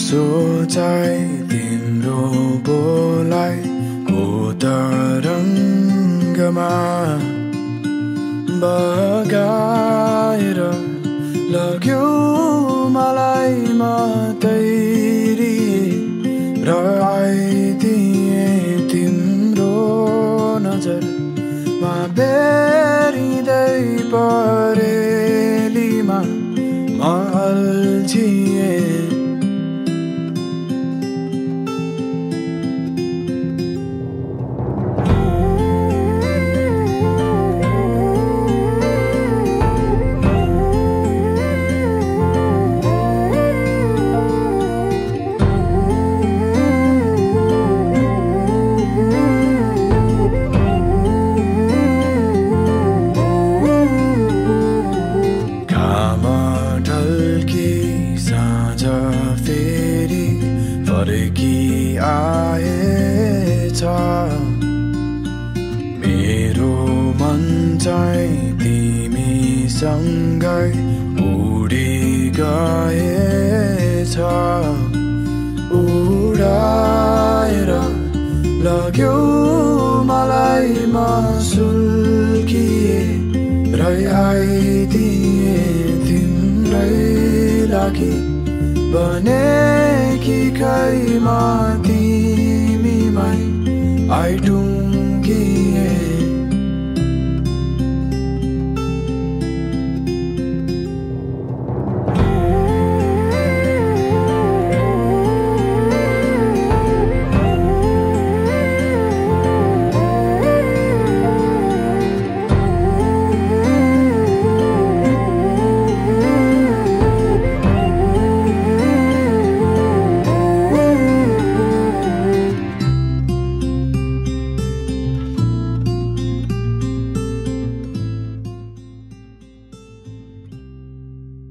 सोचाइ तिम्रो बोलाइ को तरङ्गमा बगाएर लग्यो मलाई मातैरी र आइदिए तिम्रो नजरमा बेरिँदै परेलीमा म अल्झिए आएछ मेरो मन चाहिँ तिमीसँगै उडी गएछ उडाएर लग्यो मलाई सुल्किए र आइदिए तिम्रै लागि बनेकी खैमा तिमीमै I do